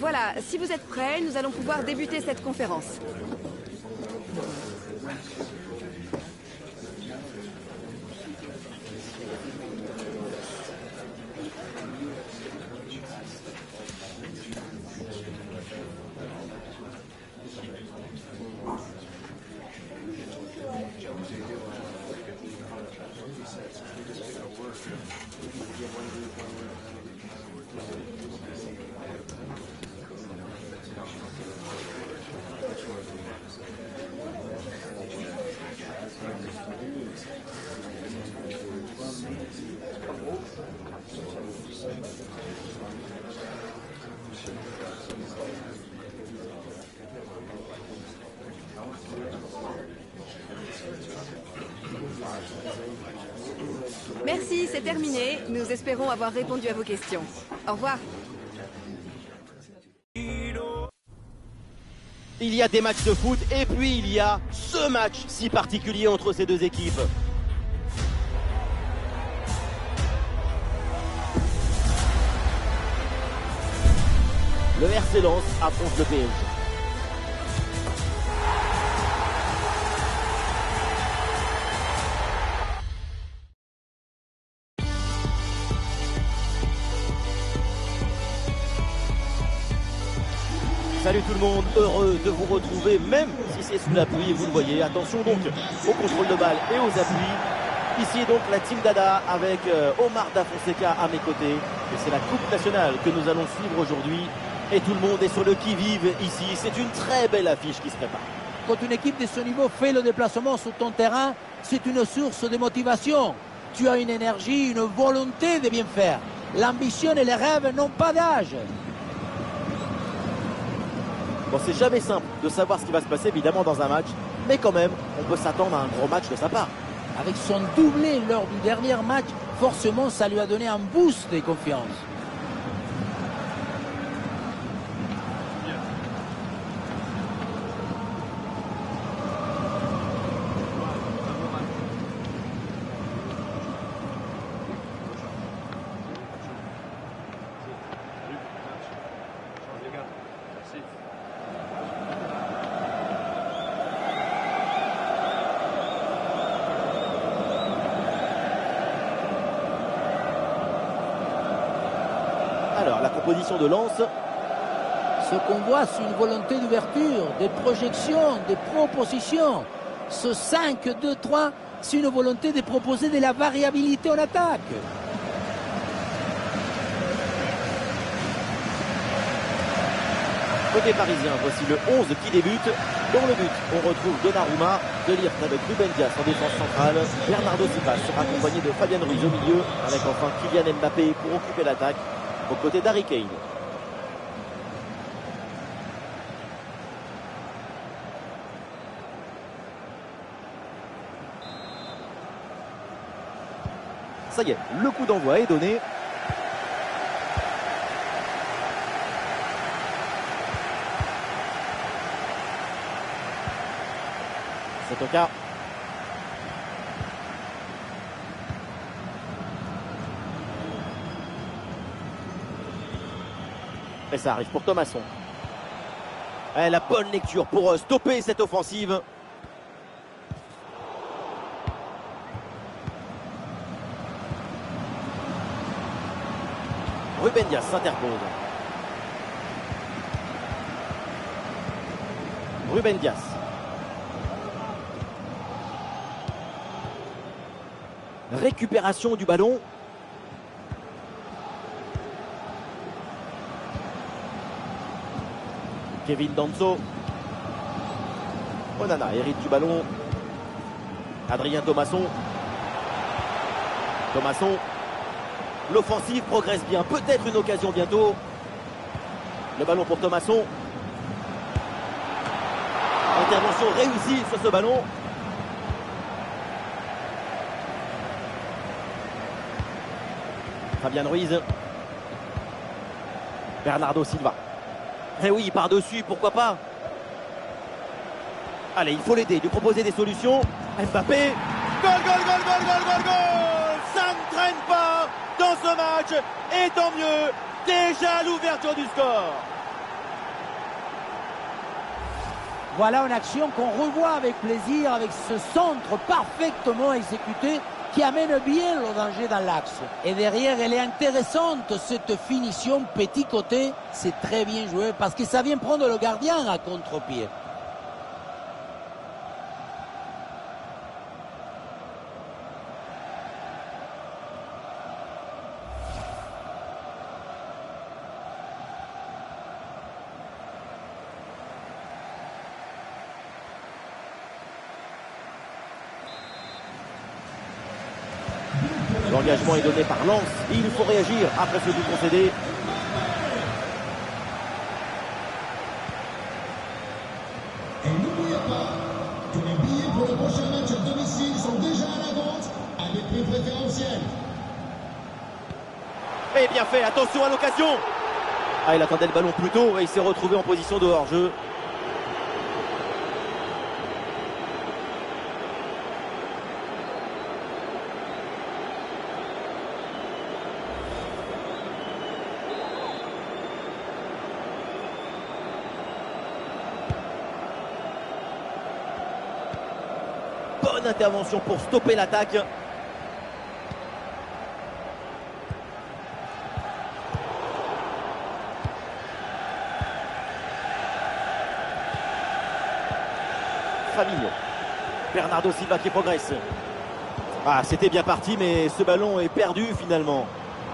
Voilà, si vous êtes prêts, nous allons pouvoir débuter cette conférence. Merci, c'est terminé. Nous espérons avoir répondu à vos questions. Au revoir. Il y a des matchs de foot et puis il y a ce match si particulier entre ces deux équipes. Le RC Lens affronte le PSG. Salut tout le monde, heureux de vous retrouver, même si c'est sous la pluie, vous le voyez. Attention donc au contrôle de balle et aux appuis. Ici donc la team Dada avec Omar Da Fonseca à mes côtés. Et c'est la Coupe nationale que nous allons suivre aujourd'hui. Et tout le monde est sur le qui-vive ici. C'est une très belle affiche qui se prépare. Quand une équipe de ce niveau fait le déplacement sur ton terrain, c'est une source de motivation. Tu as une énergie, une volonté de bien faire. L'ambition et les rêves n'ont pas d'âge. Bon, c'est jamais simple de savoir ce qui va se passer évidemment dans un match, mais quand même, on peut s'attendre à un gros match de sa part. Avec son doublé lors du dernier match, forcément ça lui a donné un boost de confiance. Alors, la composition de Lens. Ce qu'on voit, c'est une volonté d'ouverture, des projections, des propositions. Ce 5-2-3, c'est une volonté de proposer de la variabilité en attaque. Côté parisien, voici le 11 qui débute. Dans le but, on retrouve Donnarumma, De Ligt avec Ruben Dias en défense centrale. Bernardo Silva sera accompagné de Fabian Ruiz au milieu, avec enfin Kylian Mbappé pour occuper l'attaque, aux côtés d'Harry Kane. Ça y est, le coup d'envoi est donné. C'est au cas. Et ça arrive pour Thomasson. La bonne lecture pour stopper cette offensive. Ruben Dias s'interpose. Ruben Dias. Récupération du ballon. Kevin Danso. Onana hérite du ballon. Adrien Thomasson. Thomasson. L'offensive progresse bien. Peut-être une occasion bientôt. Le ballon pour Thomasson. Intervention réussie sur ce ballon. Fabian Ruiz. Bernardo Silva. Eh oui, par-dessus, pourquoi pas. Allez, il faut l'aider, lui proposer des solutions. Mbappé. Goal, goal, goal, goal, goal, goal, goal. Ça ne traîne pas dans ce match. Et tant mieux, déjà l'ouverture du score. Voilà une action qu'on revoit avec plaisir, avec ce centre parfaitement exécuté qui amène bien le danger dans l'axe. Et derrière, elle est intéressante, cette finition petit côté. C'est très bien joué parce que ça vient prendre le gardien à contre-pied. L'engagement est donné par Lens. Il faut réagir après ce but concédé. Et n'oubliez pas que les billets pour le prochain match à domicile sont déjà à la vente avec prix préférentiel. Et bien fait, attention à l'occasion. Ah, il attendait le ballon plus tôt et il s'est retrouvé en position de hors-jeu. Bonne intervention pour stopper l'attaque. Fabinho. Bernardo Silva qui progresse. Ah, c'était bien parti, mais ce ballon est perdu finalement.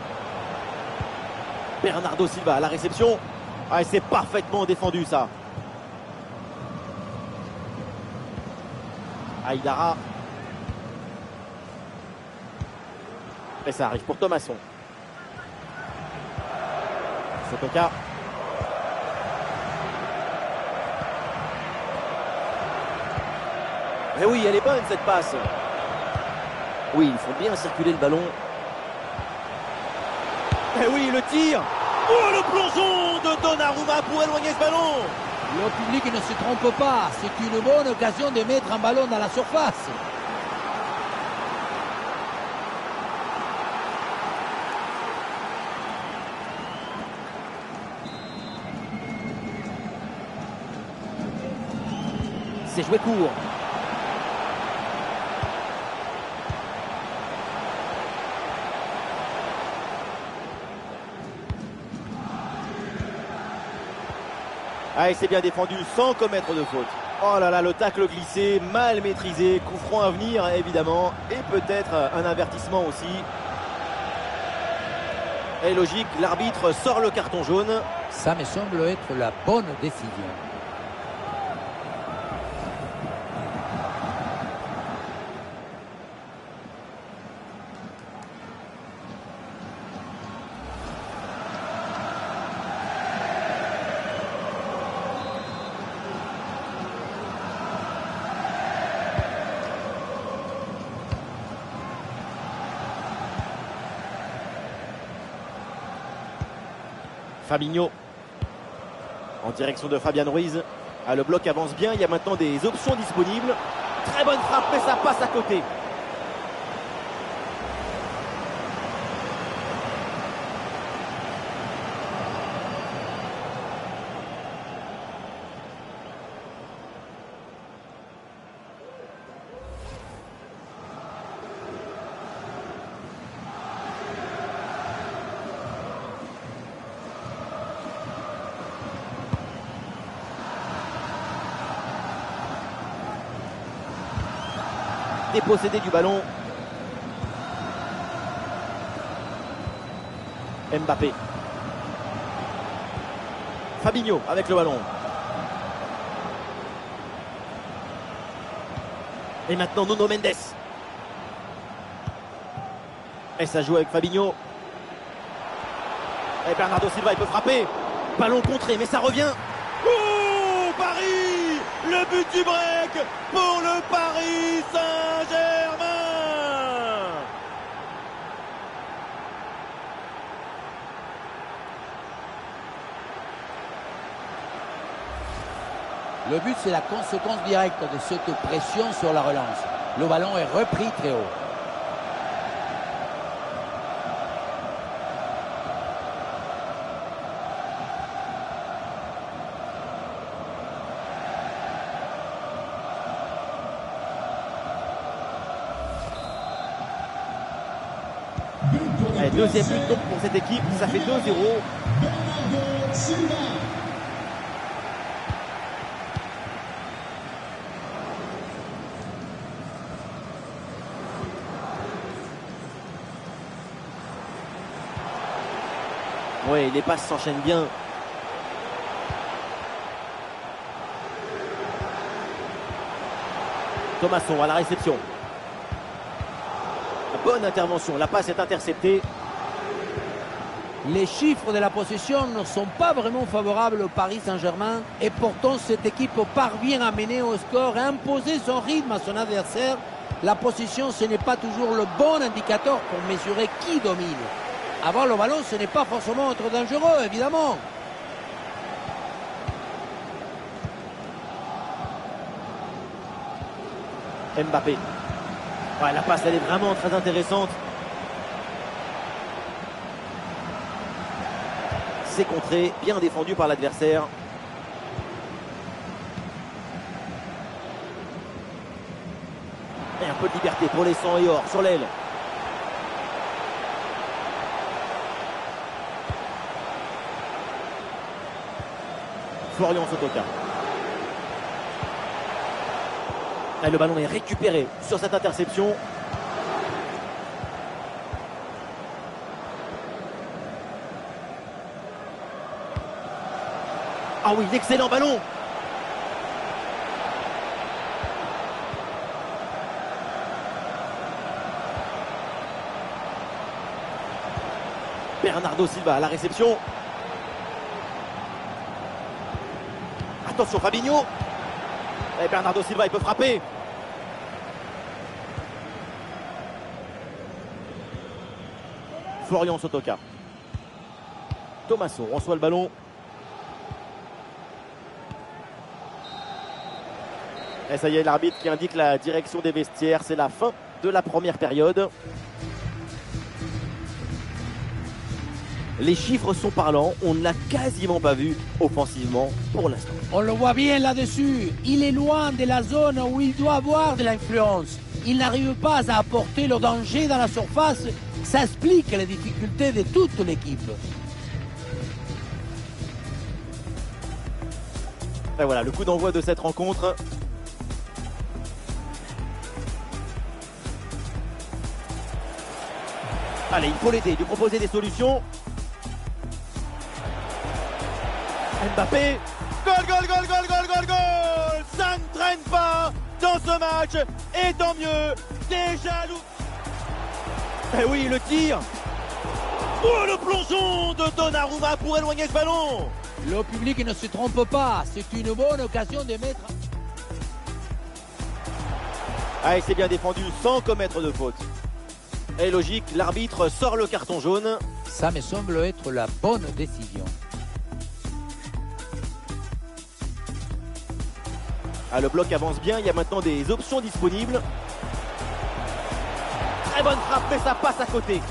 Bernardo Silva à la réception. Ah, c'est parfaitement défendu ça. Aïdara. Et ça arrive pour Thomasson. Sotoka. Et oui, elle est bonne cette passe. Oui, il faut bien circuler le ballon. Et oui, le tir. Oh, le plongeon de Donnarumma pour éloigner ce ballon. Le public ne se trompe pas, c'est une bonne occasion de mettre un ballon dans la surface. C'est joué court. Ah, et c'est bien défendu sans commettre de faute. Oh là là, le tacle glissé, mal maîtrisé, coup franc à venir évidemment, et peut-être un avertissement aussi. Et logique, l'arbitre sort le carton jaune. Ça me semble être la bonne décision. Fabinho en direction de Fabian Ruiz. Ah, le bloc avance bien, il y a maintenant des options disponibles. Très bonne frappe, mais ça passe à côté. Dépossédé du ballon. Mbappé. Fabinho avec le ballon. Et maintenant Nuno Mendes. Et ça joue avec Fabinho. Et Bernardo Silva, il peut frapper. Ballon contré, mais ça revient. Oh, Paris! Le but du break pour le Paris Saint-Germain. Le but, c'est la conséquence directe de cette pression sur la relance. Le ballon est repris très haut. Ouais, deuxième but donc pour cette équipe, ça fait 2-0. Ouais, les passes s'enchaînent bien. Thomasson à la réception. Bonne intervention, la passe est interceptée. Les chiffres de la possession ne sont pas vraiment favorables au Paris Saint-Germain et pourtant cette équipe parvient à mener au score et à imposer son rythme à son adversaire. La possession, ce n'est pas toujours le bon indicateur pour mesurer qui domine. Avoir le ballon, ce n'est pas forcément être dangereux, évidemment. Mbappé. Ouais, la passe, elle est vraiment très intéressante. C'est contré, bien défendu par l'adversaire. Et un peu de liberté pour les 100 et or sur l'aile. Florian Sotoka. Et le ballon est récupéré sur cette interception. Ah oui, l'excellent ballon. Bernardo Silva à la réception. Attention Fabinho. Et Bernardo Silva, il peut frapper. Florian Sotoka. Thomasson reçoit le ballon. Et ça y est, l'arbitre qui indique la direction des vestiaires. C'est la fin de la première période. Les chiffres sont parlants. On ne l'a quasiment pas vu offensivement pour l'instant. On le voit bien là-dessus. Il est loin de la zone où il doit avoir de l'influence. Il n'arrive pas à apporter le danger dans la surface. Ça explique les difficultés de toute l'équipe. Et voilà, le coup d'envoi de cette rencontre. Allez, il faut l'aider, lui proposer des solutions. Mbappé. Goal, goal, goal, goal, goal, goal, goal. Ça ne traîne pas dans ce match. Et tant mieux. Déjà loup. Eh oui, le tir. Oh, le plongeon de Donnarumma pour éloigner ce ballon. Le public ne se trompe pas. C'est une bonne occasion de mettre... Ah, et c'est bien défendu sans commettre de faute. Et logique, l'arbitre sort le carton jaune. Ça me semble être la bonne décision. Ah, le bloc avance bien, il y a maintenant des options disponibles. Très bonne frappe, mais ça passe à côté.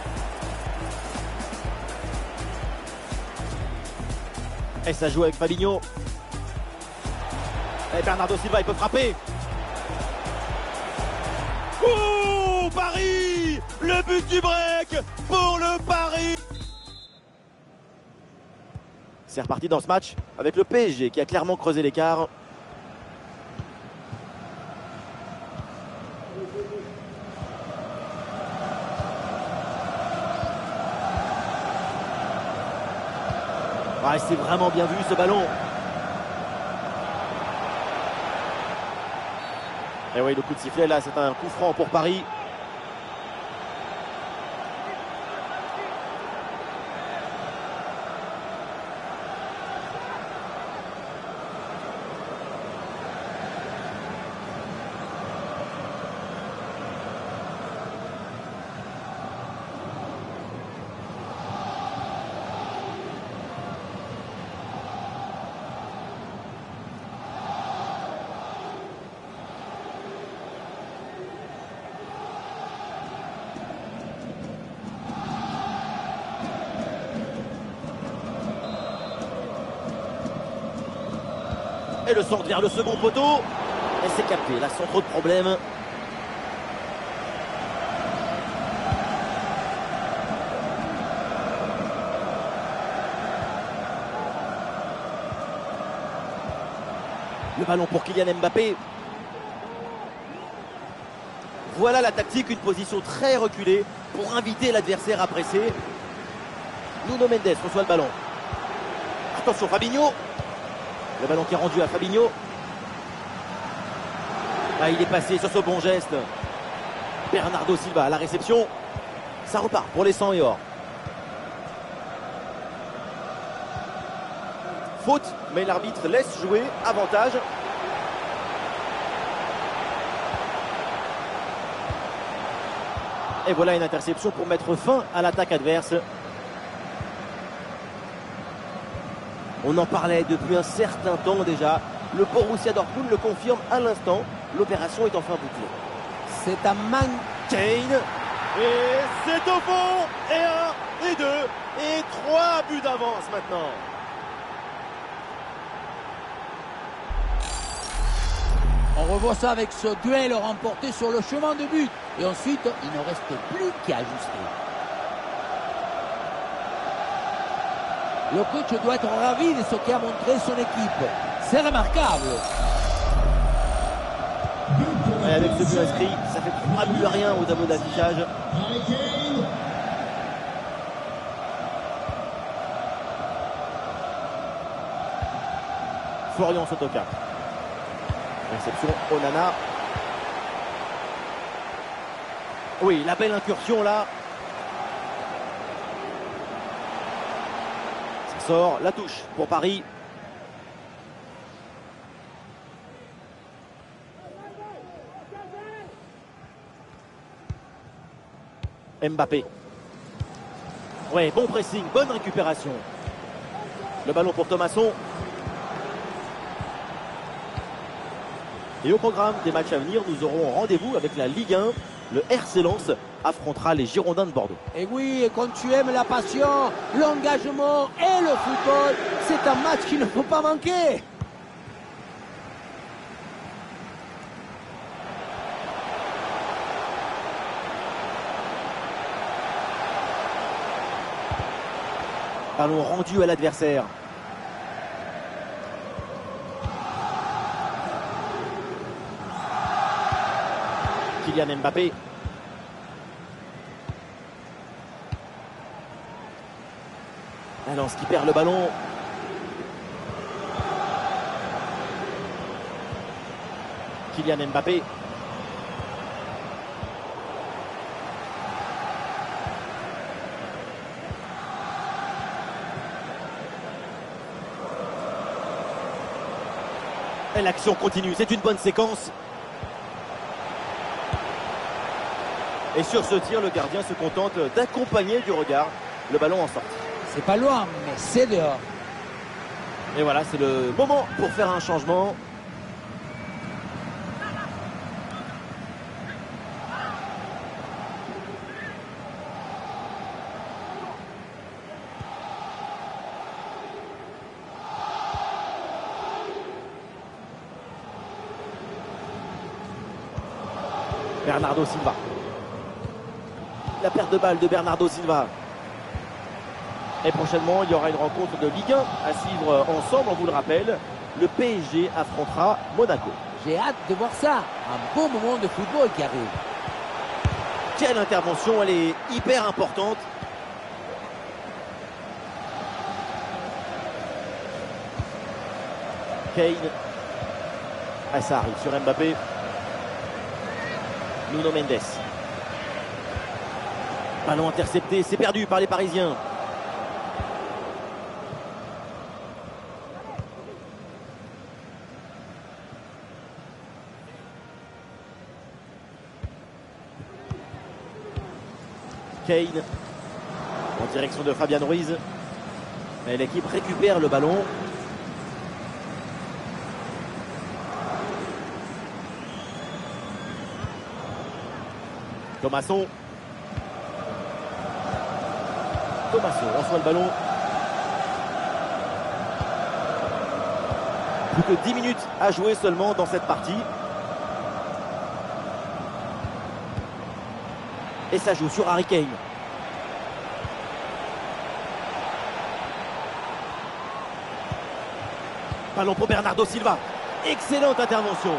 Et ça joue avec Fabinho. Et Bernardo Silva, il peut frapper. Oh, Paris! Le but du break pour le Paris! C'est reparti dans ce match avec le PSG qui a clairement creusé l'écart. Ah, c'est vraiment bien vu ce ballon. Et oui, le coup de sifflet là, c'est un coup franc pour Paris. Et le centre vers le second poteau. Et c'est capté, là sans trop de problèmes. Le ballon pour Kylian Mbappé. Voilà la tactique, une position très reculée pour inviter l'adversaire à presser. Nuno Mendes reçoit le ballon. Attention Fabinho. Le ballon qui est rendu à Fabinho. Ah, il est passé sur ce bon geste. Bernardo Silva à la réception. Ça repart pour les 100 et or. Faute, mais l'arbitre laisse jouer. Avantage. Et voilà une interception pour mettre fin à l'attaque adverse. On en parlait depuis un certain temps déjà. Le Borussia Dortmund le confirme à l'instant. L'opération est enfin bouclée. C'est un manque. Kane. Et c'est au fond. Et 1, et 2, et 3 buts d'avance maintenant. On revoit ça avec ce duel remporté sur le chemin de but. Et ensuite, il ne reste plus qu'à ajuster. Le coach doit être ravi de ce qu'a montré son équipe. C'est remarquable. Et avec ce but inscrit, ça fait 3 buts à rien au tableau d'affichage. Harry Kane. Florian Sotoka. Réception Onana. Oui, la belle incursion là. Ça sort, la touche pour Paris. Mbappé. Ouais, bon pressing, bonne récupération. Le ballon pour Thomasson. Et au programme des matchs à venir, nous aurons rendez-vous avec la Ligue 1. Le RC Lens affrontera les Girondins de Bordeaux. Et oui, et quand tu aimes la passion, l'engagement et le football, c'est un match qu'il ne faut pas manquer. Ballon rendu à l'adversaire. Kylian Mbappé. Lens qui perd le ballon. Kylian Mbappé. Et l'action continue, c'est une bonne séquence. Et sur ce tir, le gardien se contente d'accompagner du regard le ballon en sortie. C'est pas loin, mais c'est dehors. Et voilà, c'est le moment pour faire un changement. Bernardo Silva. La perte de balle de Bernardo Silva. Et prochainement, il y aura une rencontre de Ligue 1 à suivre ensemble, on vous le rappelle. Le PSG affrontera Monaco. J'ai hâte de voir ça. Un beau moment de football qui arrive. Quelle intervention, elle est hyper importante. Kane. Ah, ça arrive sur Mbappé. Nuno Mendes. Ballon intercepté, c'est perdu par les Parisiens. Kane en direction de Fabian Ruiz. Et l'équipe récupère le ballon. Thomasson reçoit le ballon. Plus que 10 minutes à jouer seulement dans cette partie. Et ça joue sur Harry Kane. Ballon pour Bernardo Silva. Excellente intervention.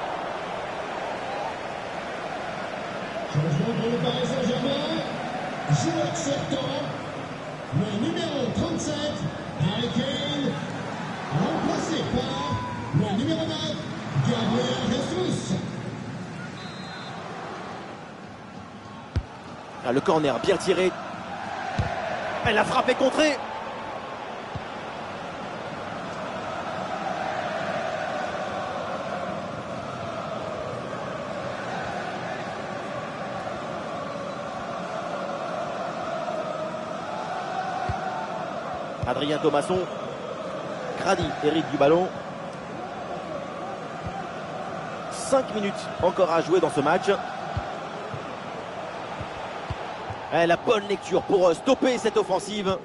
Changement pour le Paris Saint-Germain. Joueur sortant. Le numéro 37, Harry Kane, remplacé par le numéro 9, Gabriel Jesus. Ah, le corner bien tiré. Elle a frappé contrée. Adrien Thomasson. Grady hérite du ballon. 5 minutes encore à jouer dans ce match. La bonne lecture pour stopper cette offensive.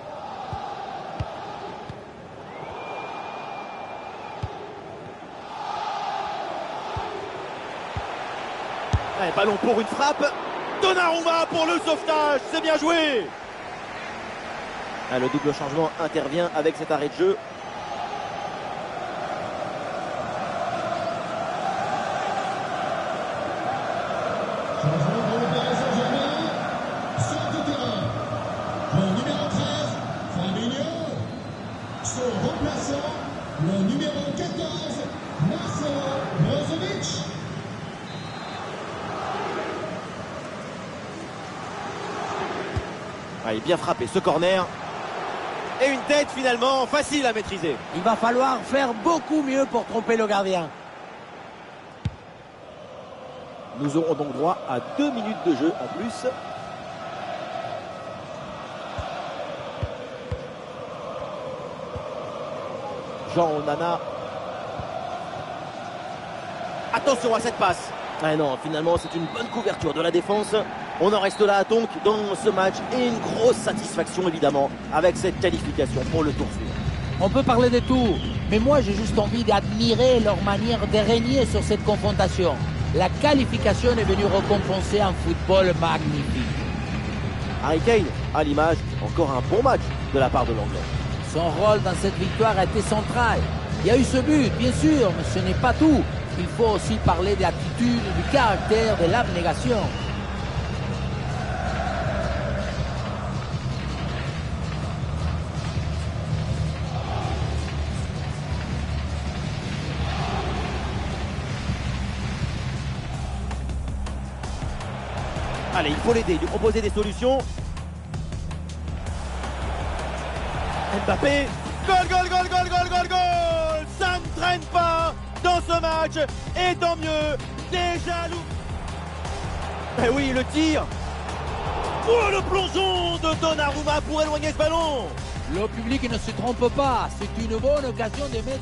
Ballon pour une frappe. Donnarumma pour le sauvetage. C'est bien joué. Le double changement intervient avec cet arrêt de jeu. Changement pour le Paris Saint-Germain. Sort du terrain. Le numéro 13, Fabinho. Son remplaçant, le numéro 14, Marcelo Brozovic. Il est bien frappé ce corner. Et une tête finalement facile à maîtriser. Il va falloir faire beaucoup mieux pour tromper le gardien. Nous aurons donc droit à 2 minutes de jeu en plus. Jean Onana. Attention à cette passe. Non, finalement c'est une bonne couverture de la défense. On en reste là donc dans ce match et une grosse satisfaction évidemment avec cette qualification pour le tour suivant. On peut parler de tout, mais moi j'ai juste envie d'admirer leur manière de régner sur cette confrontation. La qualification est venue récompenser un football magnifique. Harry Kane, à l'image, encore un bon match de la part de l'Anglais. Son rôle dans cette victoire a été central. Il y a eu ce but, bien sûr, mais ce n'est pas tout. Il faut aussi parler de l'attitude, du caractère, de l'abnégation. Allez, il faut l'aider, lui proposer des solutions. Mbappé. Goal, goal, goal, goal, goal, goal, goal. Ça ne traîne pas dans ce match. Et tant mieux. Déjà loup. Eh oui, le tir. Oh, le plongeon de Donnarumma pour éloigner ce ballon. Le public ne se trompe pas. C'est une bonne occasion de mettre...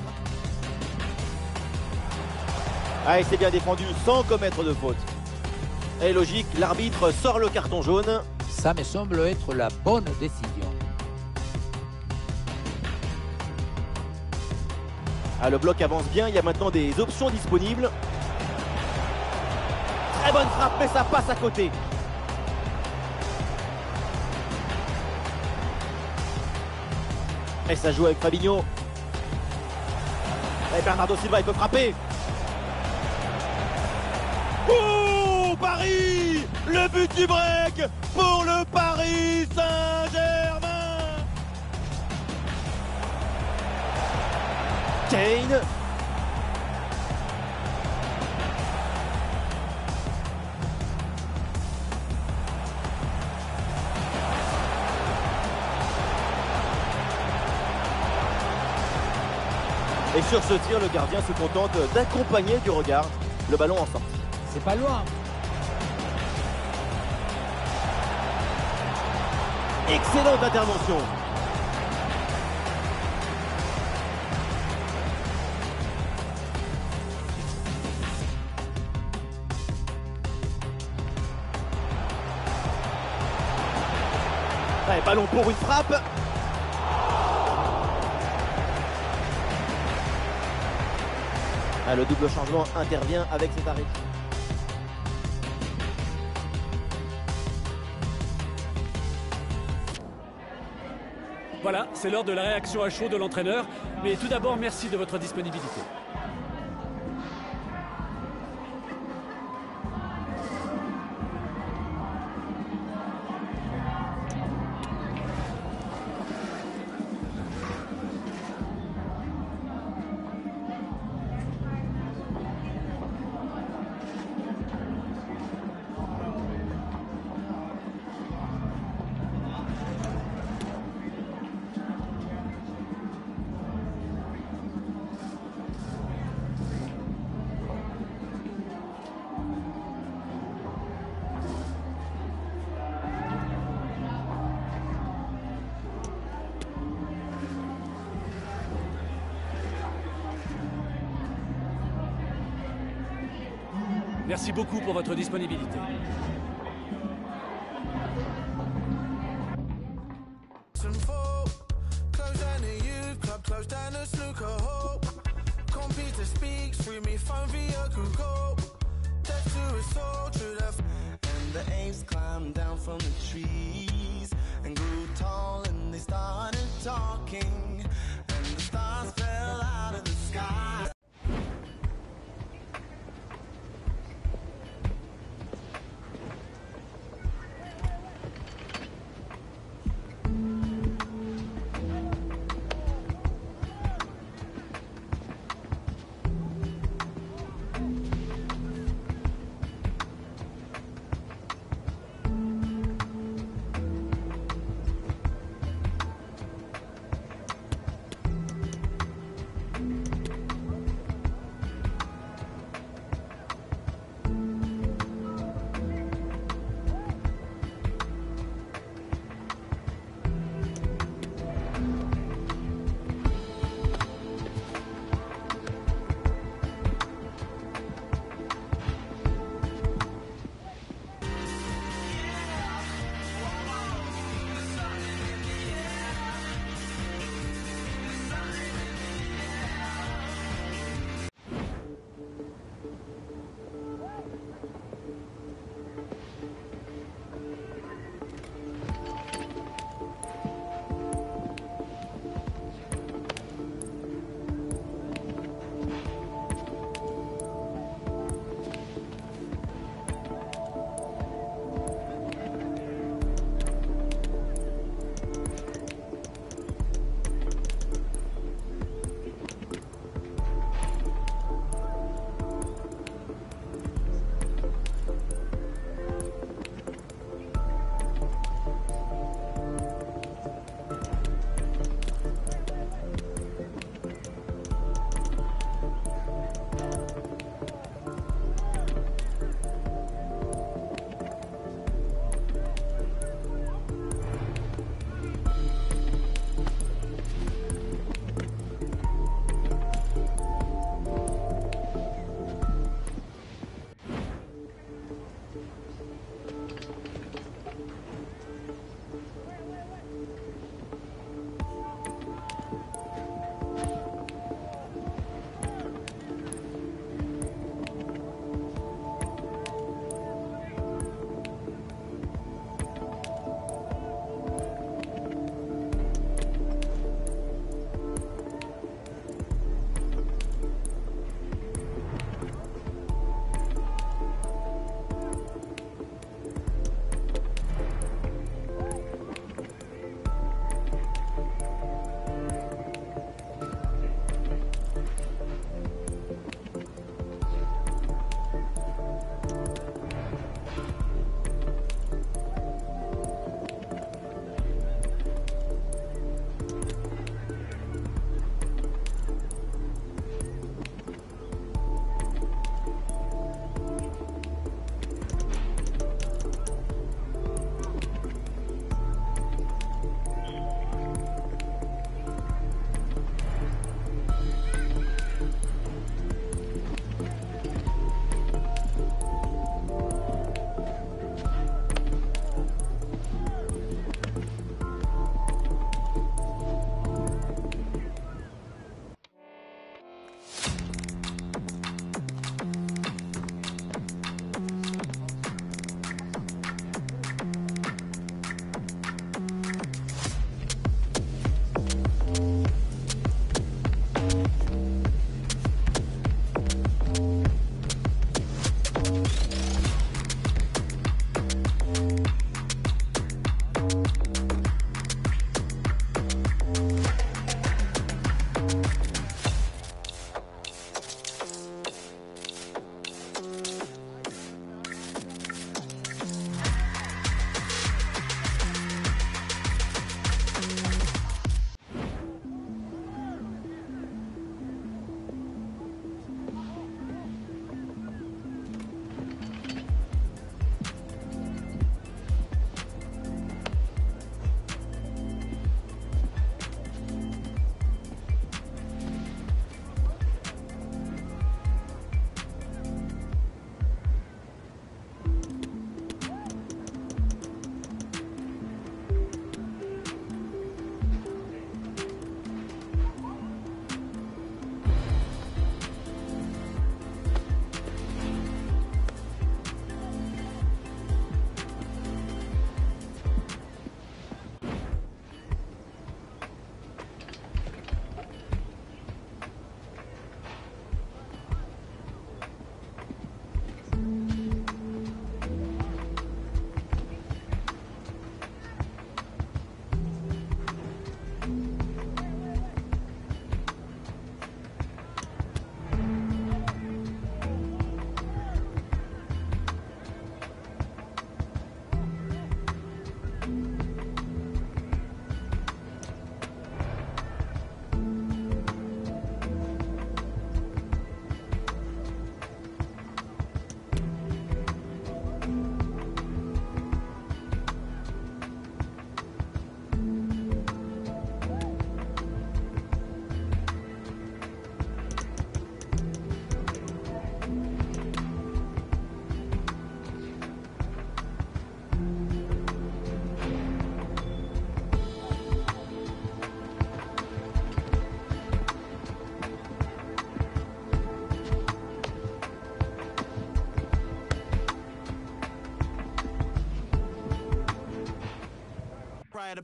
Ah, il s'est bien défendu sans commettre de faute. Et logique, l'arbitre sort le carton jaune. Ça me semble être la bonne décision. Le bloc avance bien, il y a maintenant des options disponibles. Très bonne frappe, mais ça passe à côté. Et ça joue avec Fabinho. Et Bernardo Silva, il peut frapper. Paris, le but du break pour le Paris Saint-Germain. Kane. Et sur ce tir, le gardien se contente d'accompagner du regard le ballon en sortie. C'est pas loin. Excellente intervention. Allez, ballon pour une frappe. Le double changement intervient avec cet arrêt. Voilà, c'est l'heure de la réaction à chaud de l'entraîneur. Mais tout d'abord, merci de votre disponibilité. Merci beaucoup pour votre disponibilité.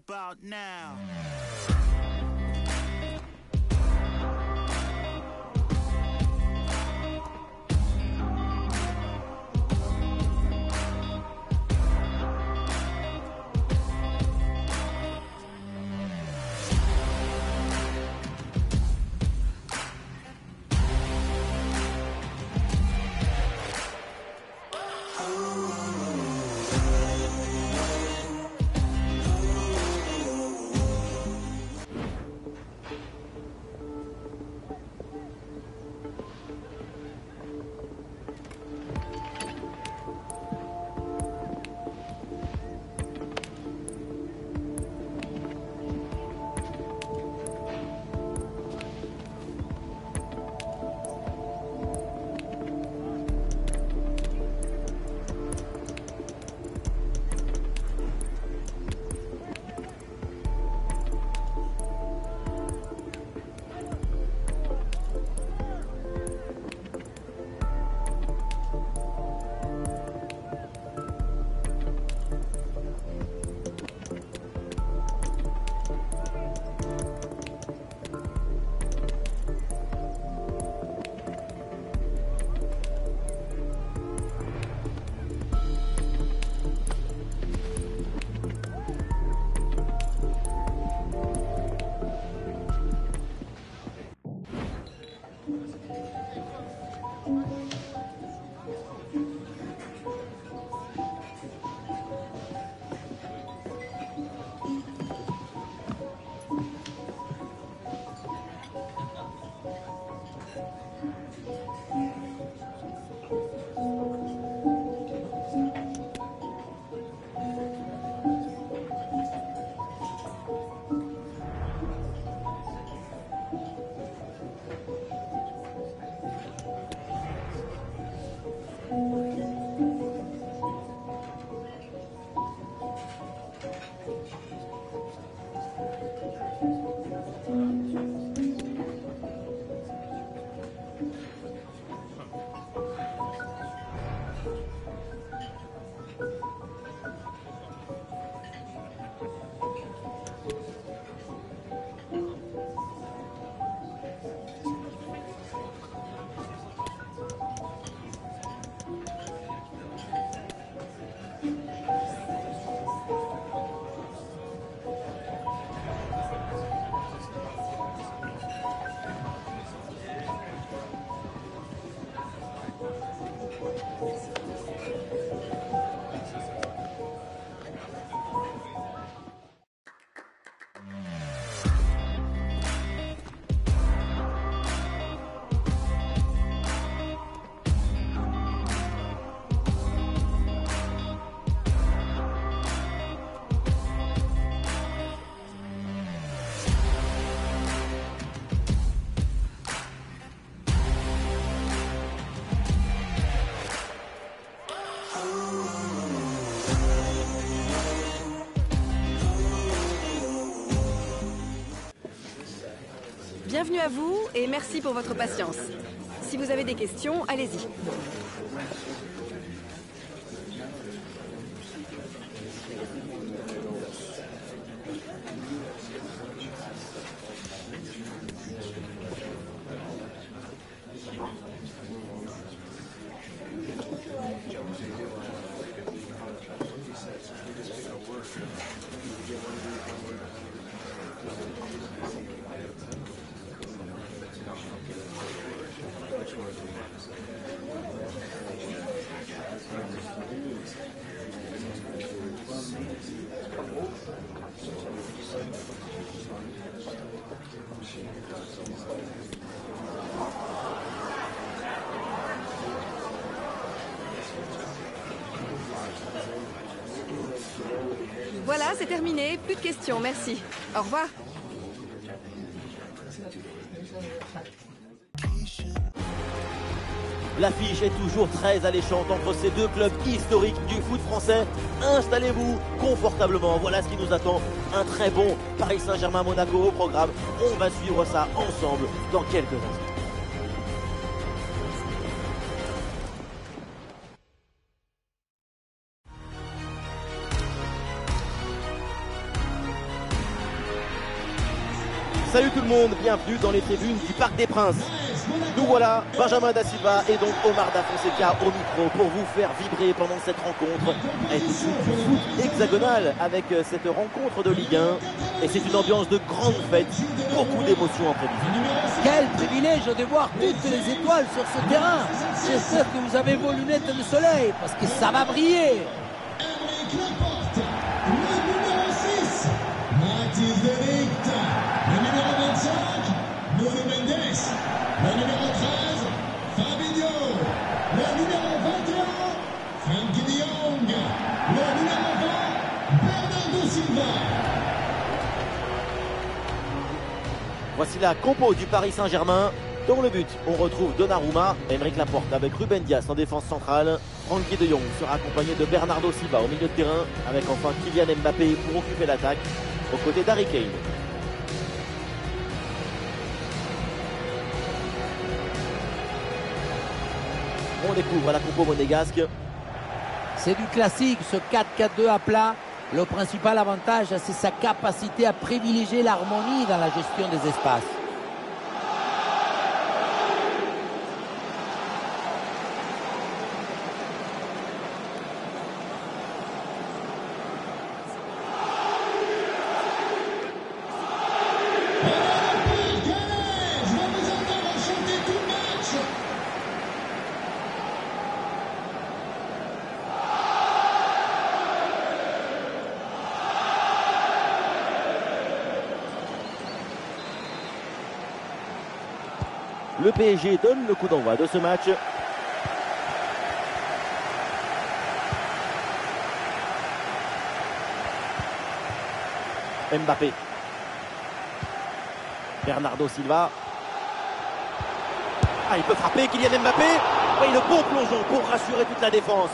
about now? Bienvenue à vous et merci pour votre patience. Si vous avez des questions, allez-y. Voilà, c'est terminé. Plus de questions, merci. Au revoir. L'affiche est toujours très alléchante entre ces deux clubs historiques du foot français. Installez-vous confortablement, voilà ce qui nous attend. Un très bon Paris Saint-Germain-Monaco au programme. On va suivre ça ensemble dans quelques instants. monde, bienvenue dans les tribunes du Parc des Princes. Nous voilà, Benjamin da Silva et donc Omar da Fonseca au micro pour vous faire vibrer pendant cette rencontre. Elle est du foot hexagonal avec cette rencontre de Ligue 1. Et c'est une ambiance de grande fête, beaucoup d'émotions en prévision. Quel privilège de voir toutes les étoiles sur ce terrain. J'espère que vous avez vos lunettes de soleil parce que ça va briller. Le numéro 25, Nuno Mendes. Le numéro 13, Fabinho. Le numéro 21, Frenkie de Jong. Le numéro 20, Bernardo Silva. Voici la compo du Paris Saint-Germain. Dans le but, on retrouve Donnarumma, Aymeric Laporte avec Ruben Dias en défense centrale. Frenkie de Jong sera accompagné de Bernardo Silva au milieu de terrain, avec enfin Kylian Mbappé pour occuper l'attaque, aux côtés d'Harry Kane. On découvre la compo monégasque. C'est du classique, ce 4-4-2 à plat. Le principal avantage, c'est sa capacité à privilégier l'harmonie dans la gestion des espaces. Le PSG donne le coup d'envoi de ce match. Mbappé. Bernardo Silva. Ah, il peut frapper, Kylian Mbappé. Et le bon plongeon pour rassurer toute la défense.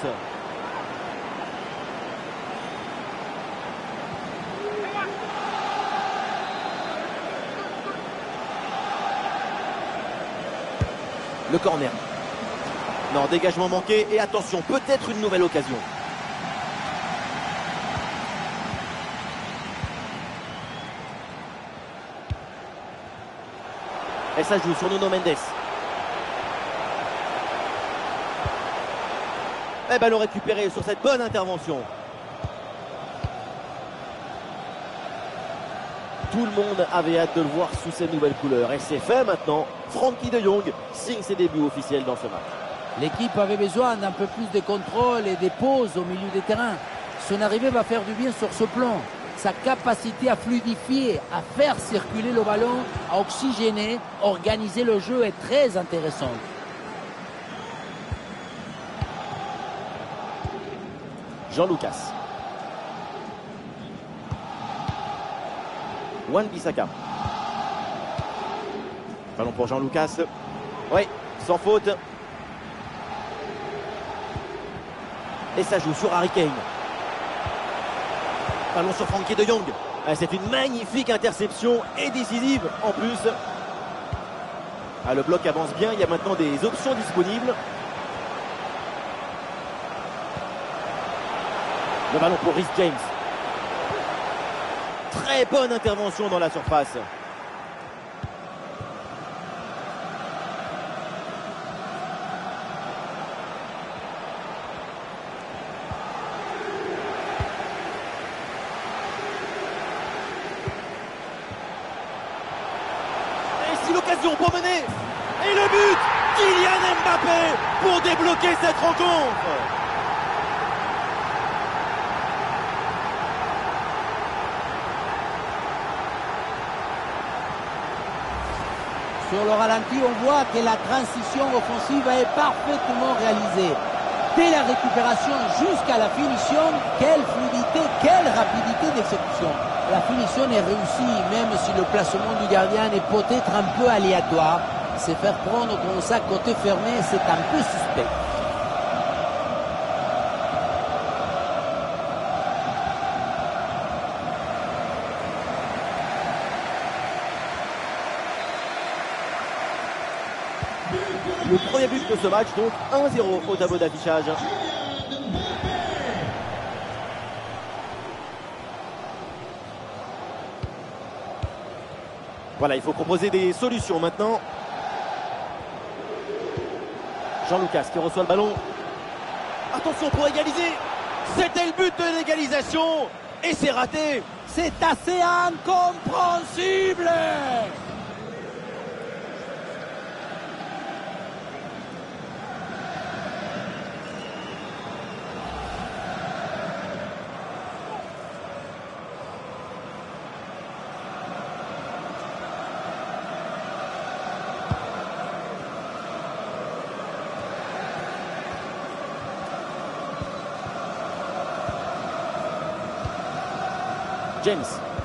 Le corner. Non, dégagement manqué et attention, peut-être une nouvelle occasion. Et ça joue sur Nuno Mendes. Et ballon récupéré sur cette bonne intervention. Tout le monde avait hâte de le voir sous ces nouvelles couleurs. Et c'est fait maintenant. Frenkie de Jong signe ses débuts officiels dans ce match. L'équipe avait besoin d'un peu plus de contrôle et des pauses au milieu des terrains. Son arrivée va faire du bien sur ce plan. Sa capacité à fluidifier, à faire circuler le ballon, à oxygéner, organiser le jeu est très intéressante. Jean-Lucas. Wan-Bissaka. Ballon pour Jean-Lucas. Oui, sans faute. Et ça joue sur Harry Kane. Ballon sur Frenkie de Jong. C'est une magnifique interception et décisive en plus. Le bloc avance bien, il y a maintenant des options disponibles. Le ballon pour Reece James. Très bonne intervention dans la surface. Et si l'occasion pour mener. Et le but, Kylian Mbappé pour débloquer cette rencontre. Sur le ralenti, on voit que la transition offensive est parfaitement réalisée. Dès la récupération jusqu'à la finition, quelle fluidité, quelle rapidité d'exécution. La finition est réussie, même si le placement du gardien est peut-être un peu aléatoire. Se faire prendre comme ça côté fermé, c'est un peu suspect. Le premier but de ce match, donc 1-0 au tableau d'affichage. Voilà, il faut proposer des solutions maintenant. Jean-Lucas qui reçoit le ballon. Attention pour égaliser. C'était le but de l'égalisation. Et c'est raté. C'est assez incompréhensible. James.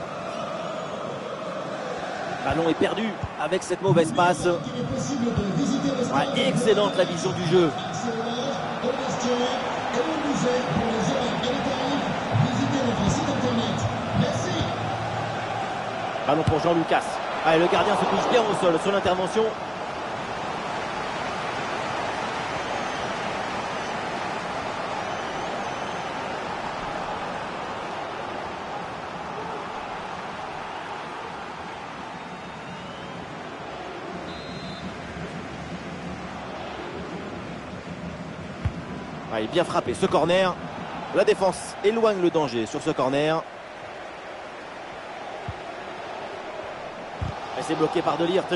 Ballon est perdu avec cette mauvaise passe. Ouais, excellente la vision du jeu. Ballon pour Jean-Lucas. Ah, le gardien se touche bien au sol sur l'intervention. Ah, il est bien frappé ce corner. La défense éloigne le danger sur ce corner. Et c'est bloqué par De Ligt.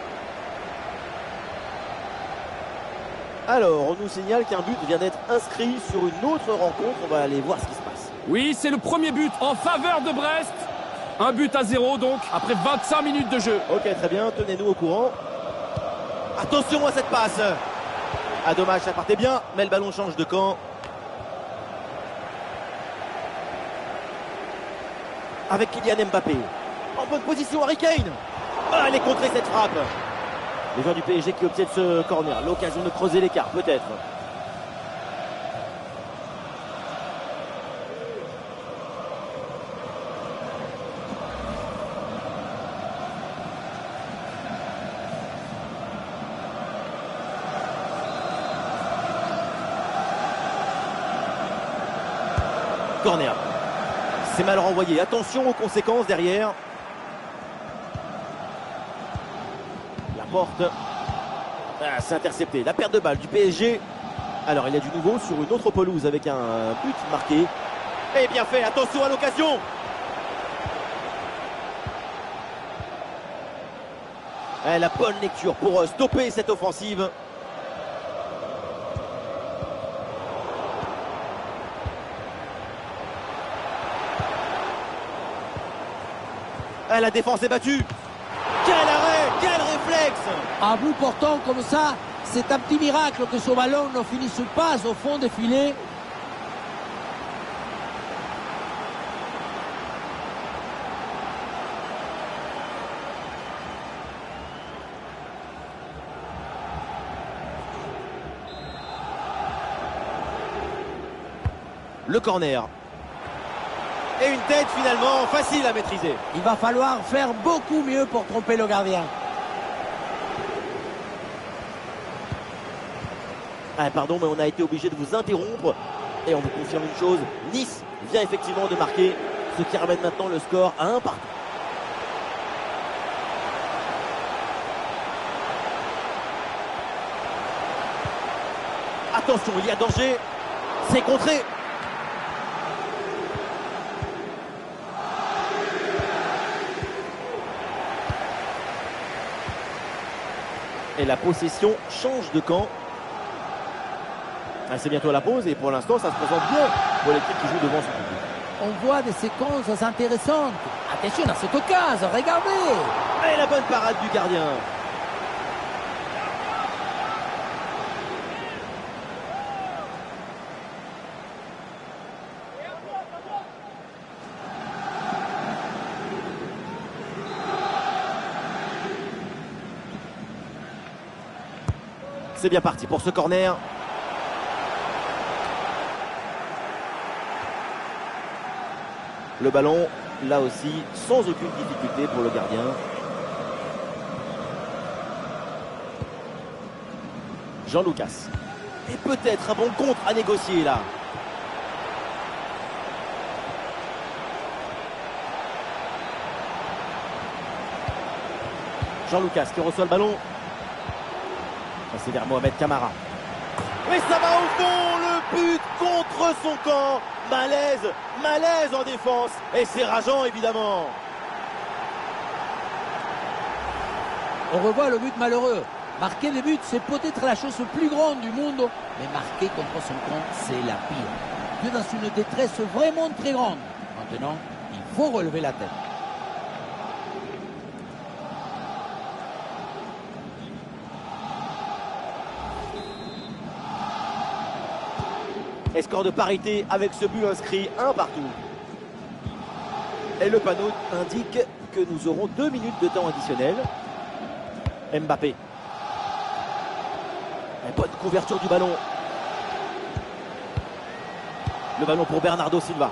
Alors, on nous signale qu'un but vient d'être inscrit sur une autre rencontre. On va aller voir ce qui se passe. Oui, c'est le premier but en faveur de Brest. Un but à 0 donc, après 25 minutes de jeu. Ok, très bien, tenez-nous au courant. Attention à cette passe. Ah, dommage, ça partait bien, mais le ballon change de camp. Avec Kylian Mbappé. En bonne position, Harry Kane. Ah, elle est contrée cette frappe. Les joueurs du PSG qui obtiennent ce corner. L'occasion de creuser l'écart, peut-être. Corner. C'est mal renvoyé. Attention aux conséquences derrière. La porte. Ah, c'est intercepté. La perte de balle du PSG. Alors, il y a du nouveau sur une autre pelouse avec un but marqué. Et bien fait. Attention à l'occasion. La bonne lecture pour stopper cette offensive. La défense est battue. Quel arrêt, quel réflexe. À bout portant comme ça, c'est un petit miracle que ce ballon ne finisse pas au fond des filets. Le corner. Et une tête finalement facile à maîtriser. Il va falloir faire beaucoup mieux pour tromper le gardien. Ah, pardon, mais on a été obligé de vous interrompre. Et on vous confirme une chose. Nice vient effectivement de marquer. Ce qui ramène maintenant le score à 1 partout. Attention, il y a danger. C'est contré. Et la possession change de camp. Ah, c'est bientôt la pause et pour l'instant ça se présente bien pour l'équipe qui joue devant son public. On voit des séquences intéressantes. Attention à cette occasion, regardez. Et la bonne parade du gardien. C'est bien parti pour ce corner. Le ballon, là aussi, sans aucune difficulté pour le gardien. Jean-Lucas. Et peut-être un bon contre à négocier là. Jean-Lucas qui reçoit le ballon. C'est vers Mohamed Camara. Mais ça va au fond, le but contre son camp. Malaise, malaise en défense. Et c'est rageant évidemment. On revoit le but malheureux. Marquer des buts, c'est peut-être la chose plus grande du monde. Mais marquer contre son camp, c'est la pire. Tu es dans une détresse vraiment très grande. Maintenant, il faut relever la tête. Et score de parité avec ce but inscrit, 1 partout. Et le panneau indique que nous aurons 2 minutes de temps additionnel. Mbappé. Une bonne couverture du ballon. Le ballon pour Bernardo Silva.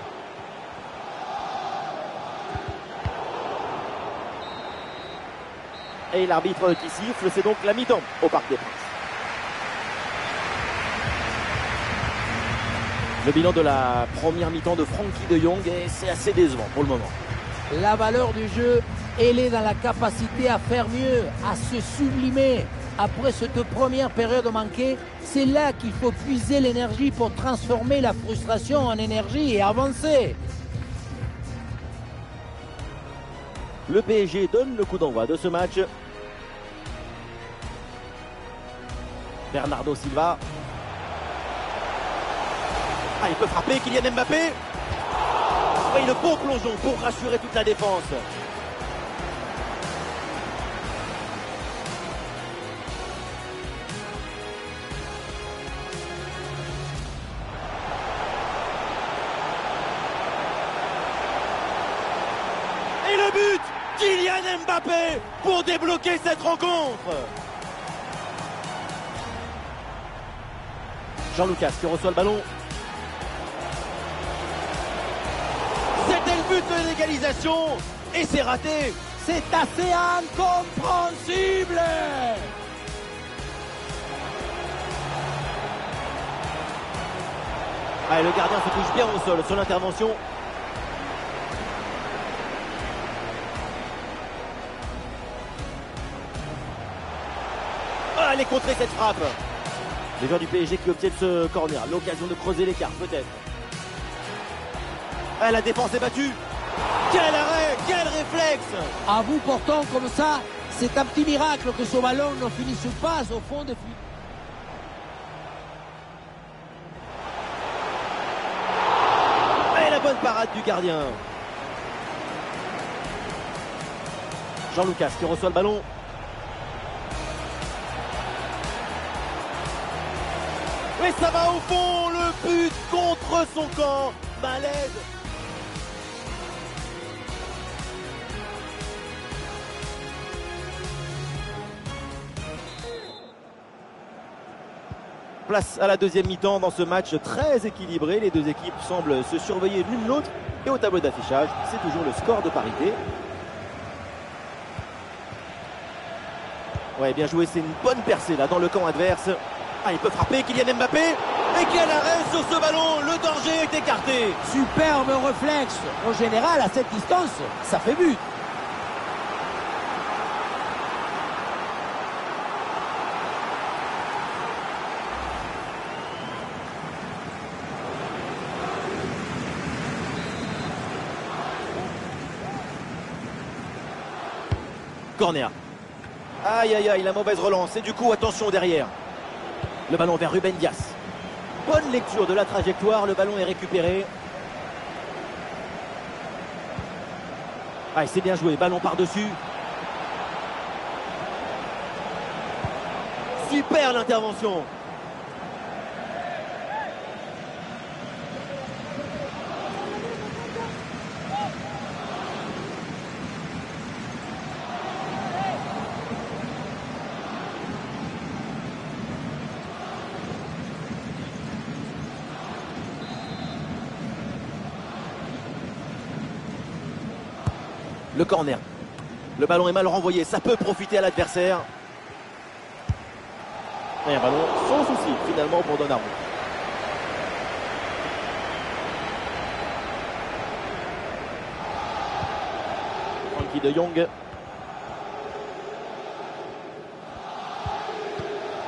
Et l'arbitre qui siffle, c'est donc la mi-temps au Parc des Princes. Le bilan de la première mi-temps de Frenkie de Jong, et c'est assez décevant pour le moment. La valeur du jeu, elle est dans la capacité à faire mieux, à se sublimer. Après cette première période manquée, c'est là qu'il faut puiser l'énergie pour transformer la frustration en énergie et avancer. Le PSG donne le coup d'envoi de ce match. Bernardo Silva. Ah, il peut frapper, Kylian Mbappé. Et le beau plongeon pour rassurer toute la défense. Et le but, Kylian Mbappé pour débloquer cette rencontre. Jean-Lucas qui reçoit le ballon. C'était le but de l'égalisation et c'est raté. C'est assez incompréhensible. Ah, le gardien se touche bien au sol sur l'intervention. Ah, elle est contrée cette frappe. Les joueurs du PSG qui obtiennent ce corner. L'occasion de creuser l'écart peut-être. Ah, la défense est battue. Quel arrêt, quel réflexe. À bout portant comme ça, c'est un petit miracle que ce ballon ne finisse pas au fond des filets. Et la bonne parade du gardien. Jean-Lucas qui reçoit le ballon. Et ça va au fond, le but contre son camp. Malaise. Place à la deuxième mi-temps dans ce match très équilibré. Les deux équipes semblent se surveiller l'une l'autre. Et au tableau d'affichage, c'est toujours le score de parité. Ouais, bien joué, c'est une bonne percée là dans le camp adverse. Ah, il peut frapper, Kylian Mbappé. Et quel arrêt sur ce ballon. Le danger est écarté. Superbe réflexe. En général, à cette distance, ça fait but. Corner. Aïe aïe aïe, la mauvaise relance. Et du coup, attention derrière. Le ballon vers Ruben Dias. Bonne lecture de la trajectoire. Le ballon est récupéré. Ah, c'est bien joué. Ballon par-dessus. Super l'intervention. Le corner. Le ballon est mal renvoyé. Ça peut profiter à l'adversaire. Et un ballon sans souci finalement pour Donnarumma. Frenkie de Jong.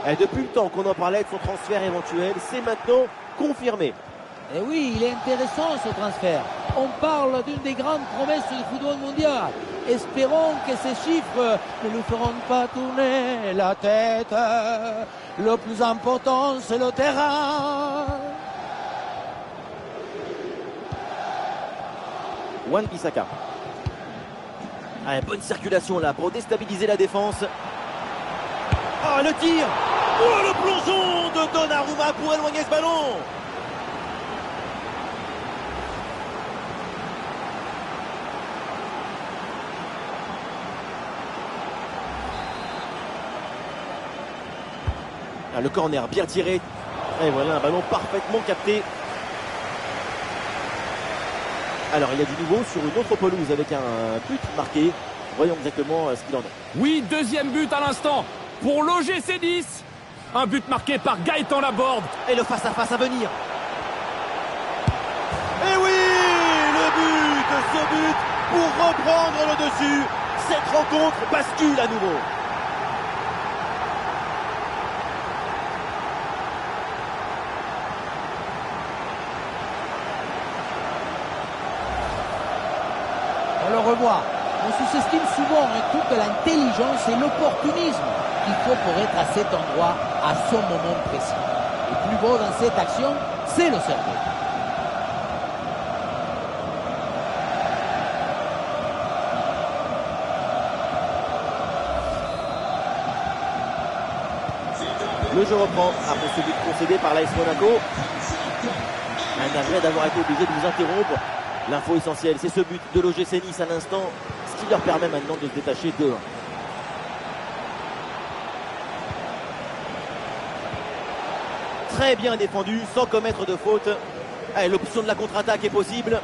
Et depuis le temps qu'on en parlait de son transfert éventuel, c'est maintenant confirmé. Et oui, il est intéressant ce transfert. On parle d'une des grandes promesses du football mondial. Espérons que ces chiffres ne nous feront pas tourner la tête. Le plus important, c'est le terrain. Wan-Bissaka. Bonne circulation là pour déstabiliser la défense. Oh, le tir. Oh, le plongeon de Donnarumma pour éloigner ce ballon. Le corner bien tiré. Et voilà un ballon parfaitement capté. Alors il y a du nouveau sur une autre pelouse avec un but marqué. Voyons exactement ce qu'il en est. Oui, deuxième but à l'instant pour l'OGC 10. Un but marqué par Gaëtan Laborde. Et le face-à-face à venir. Et oui, ce but pour reprendre le dessus. Cette rencontre bascule à nouveau. On le revoit. On sous-estime souvent toute l'intelligence et l'opportunisme qu'il faut pour être à cet endroit à son moment précis. Le plus beau dans cette action, c'est le cerveau. Le jeu reprend après ce but concédé par l'AS Monaco. Un navré d'avoir été obligé de vous interrompre. L'info essentielle, c'est ce but de l'OGC Nice à l'instant, ce qui leur permet maintenant de se détacher de 1. Très bien défendu, sans commettre de faute. L'option de la contre-attaque est possible.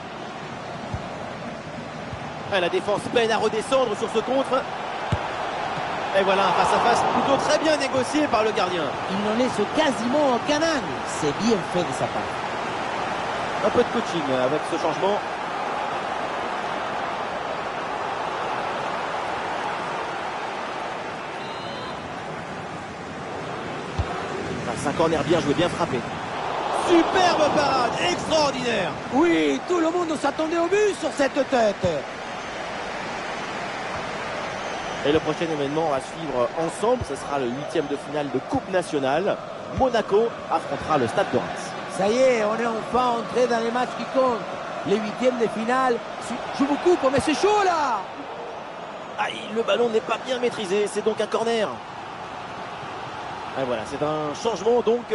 La défense peine à redescendre sur ce contre. Et voilà un face-à-face plutôt très bien négocié par le gardien. Il n'en laisse quasiment aucun angle. C'est bien fait de sa part. Un peu de coaching avec ce changement. C'est un corner bien joué, bien frappé. Superbe parade, extraordinaire. Oui, tout le monde s'attendait au but sur cette tête. Et le prochain événement à suivre ensemble, ce sera le 8e de finale de Coupe nationale. Monaco affrontera le Stade de Reims. Ça y est, on est enfin entré dans les matchs qui comptent. Les 8e de finale. Je vous coupe, mais c'est chaud là. Le ballon n'est pas bien maîtrisé, c'est donc un corner. Et voilà, c'est un changement donc.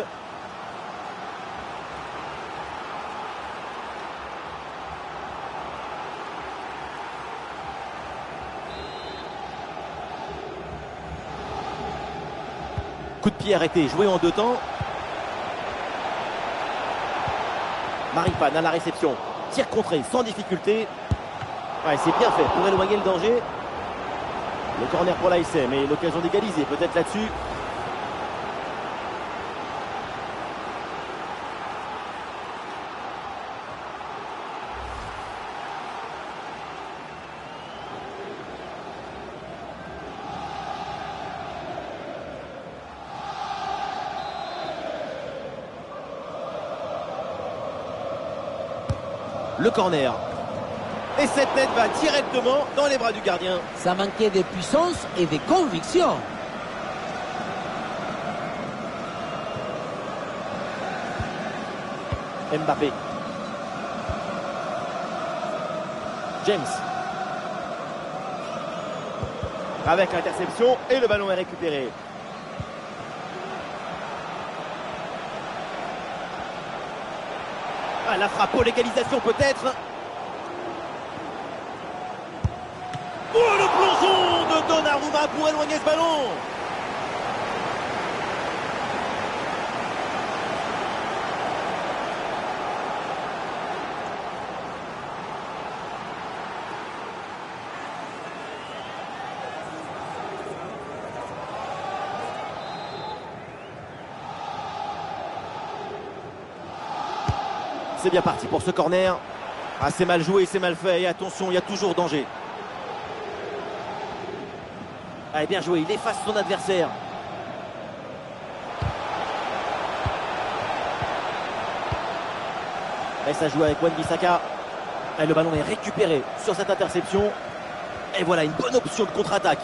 Coup de pied arrêté, joué en 2 temps. Maripane à la réception. Tir contré sans difficulté. C'est bien fait pour éloigner le danger. Le corner pour l'ASM et l'occasion d'égaliser peut-être là-dessus. Le corner. Et cette tête va directement dans les bras du gardien. Ça manquait de puissance et de conviction. Mbappé. James. Avec l'interception et le ballon est récupéré. La frappe pour l'égalisation peut-être. Oh, le plongeon de Donnarumma pour éloigner ce ballon. C'est bien parti pour ce corner. C'est mal joué, c'est mal fait. Et attention, il y a toujours danger. Bien joué, il efface son adversaire. Et ça joue avec Wan-Bissaka. Et le ballon est récupéré sur cette interception. Et voilà une bonne option de contre-attaque.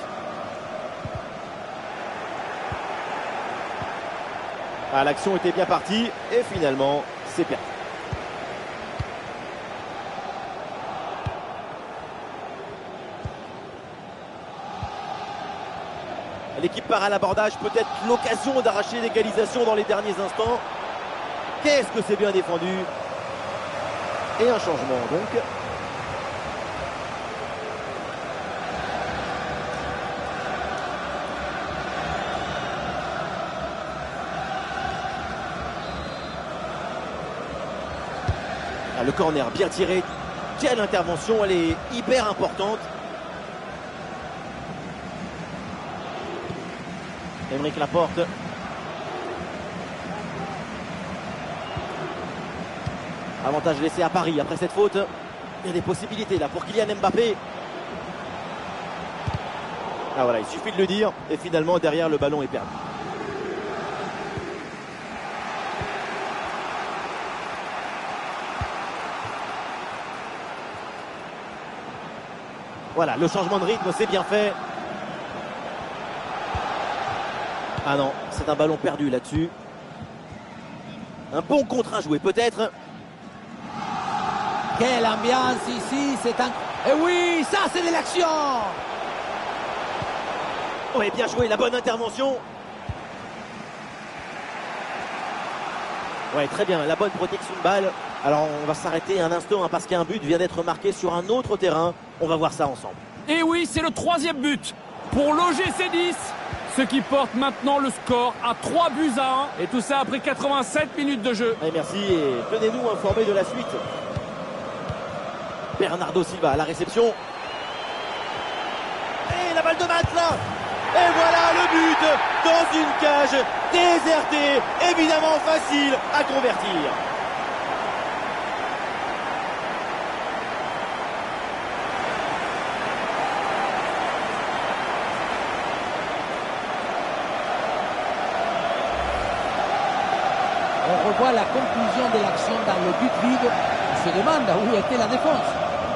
Ah, l'action était bien partie et finalement c'est perdu. L'équipe part à l'abordage, peut-être l'occasion d'arracher l'égalisation dans les derniers instants. Qu'est-ce que c'est bien défendu. Et un changement donc. Ah, le corner bien tiré. Quelle intervention, elle est hyper importante. Emeric Laporte. Avantage laissé à Paris après cette faute. Il y a des possibilités là pour Kylian Mbappé. Ah voilà, il suffit de le dire. Et finalement derrière le ballon est perdu. Voilà, le changement de rythme, c'est bien fait. Ah non, c'est un ballon perdu là-dessus. Un bon contre à jouer peut-être. Quelle ambiance ici, c'est un... Et oui, ça c'est de l'action. Oui, bien joué, la bonne intervention. Ouais, très bien, la bonne protection de balle. Alors on va s'arrêter un instant hein, parce qu'un but vient d'être marqué sur un autre terrain. On va voir ça ensemble. Et oui, c'est le 3e but pour l'OGC 10. Ce qui porte maintenant le score à 3-1. Et tout ça après 87 minutes de jeu. Allez, merci et tenez-nous informés de la suite. Bernardo Silva à la réception. Et la balle de match là. Et voilà le but dans une cage désertée. Évidemment facile à convertir. On revoit la conclusion de l'action dans le but vide. On se demande où était la défense.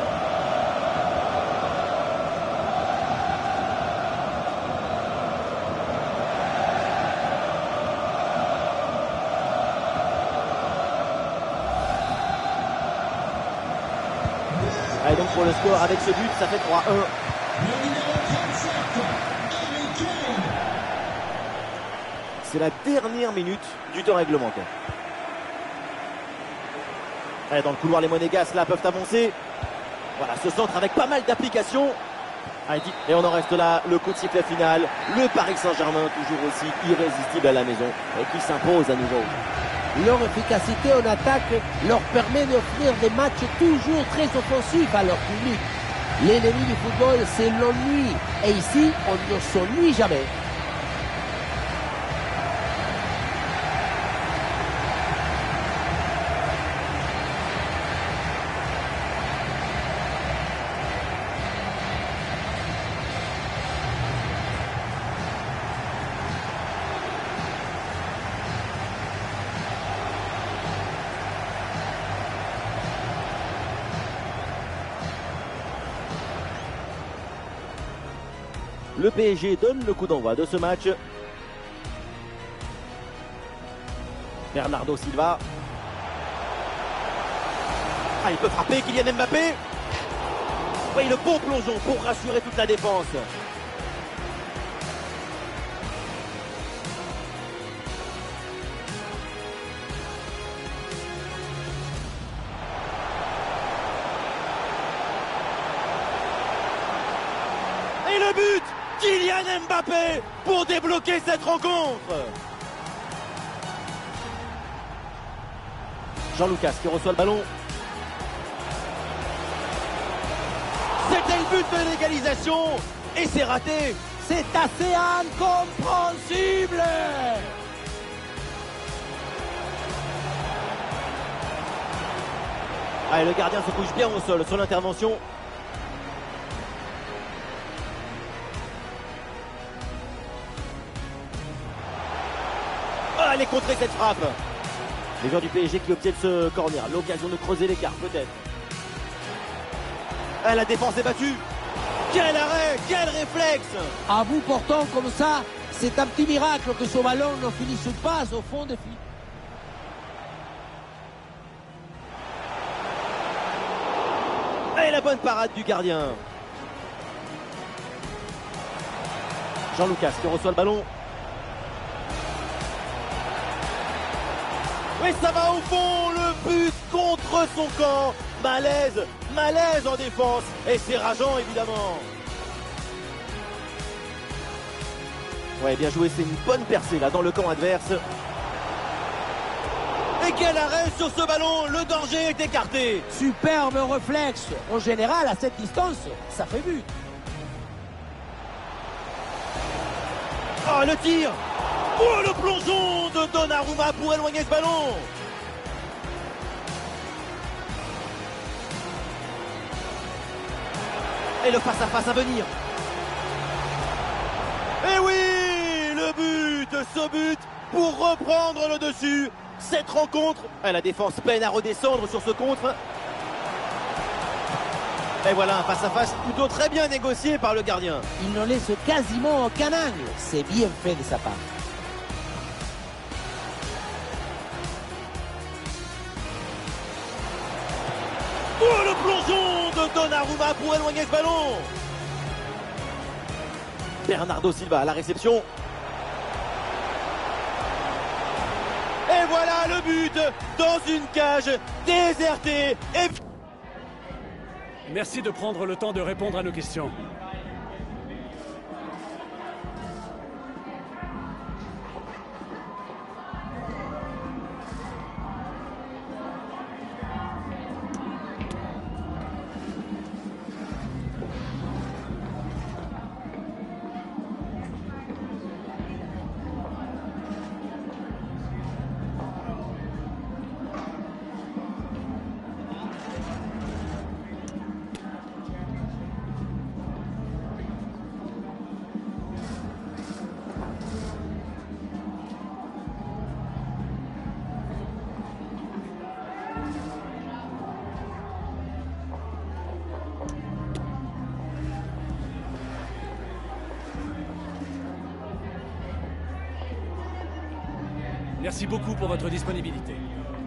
Allez donc pour le score avec ce but, ça fait 3-1. Le numéro 37, Harry Kane. C'est la dernière minute du temps réglementaire. Allez, dans le couloir, les Monégasques là peuvent avancer. Voilà, ce centre avec pas mal d'applications. Et on en reste là, le coup de sifflet final. Le Paris Saint-Germain, toujours aussi irrésistible à la maison, et qui s'impose à nouveau. Leur efficacité en attaque leur permet d'offrir des matchs toujours très offensifs à leur public. L'ennemi du football, c'est l'ennui. Et ici, on ne s'ennuie jamais. Le PSG donne le coup d'envoi de ce match. Bernardo Silva. Ah, il peut frapper Kylian Mbappé. Oui, le bon plongeon pour rassurer toute la défense. Et le but, Kylian Mbappé pour débloquer cette rencontre. Jean-Lucas qui reçoit le ballon. C'était le but de l'égalisation et c'est raté. C'est assez incompréhensible. Allez, le gardien se couche bien au sol sur l'intervention. Oh, elle est contrée cette frappe. Les joueurs du PSG qui obtiennent ce corner. L'occasion de creuser l'écart, peut-être. La défense est battue. Quel arrêt, quel réflexe! À bout portant comme ça, c'est un petit miracle que ce ballon ne finisse pas au fond des filets. Et la bonne parade du gardien. Jean-Lucas qui reçoit le ballon. Oui, ça va au fond, le but contre son camp. Malaise, malaise en défense. Et c'est rageant, évidemment. Ouais, bien joué, c'est une bonne percée là dans le camp adverse. Et quel arrêt sur ce ballon, le danger est écarté. Superbe réflexe. En général, à cette distance, ça fait but. Oh, le tir. Oh, le plongeon de Donnarumma pour éloigner ce ballon. Et le face-à-face à venir. Et oui, le but, ce but pour reprendre le dessus. Cette rencontre, la défense peine à redescendre sur ce contre. Et voilà un face-à-face plutôt très bien négocié par le gardien. Il ne laisse quasiment aucun angle. C'est bien fait de sa part. Oh, le plongeon de Donnarumma pour éloigner ce ballon. Bernardo Silva à la réception. Et voilà le but dans une cage désertée. Et... Merci de prendre le temps de répondre à nos questions. Merci beaucoup pour votre disponibilité.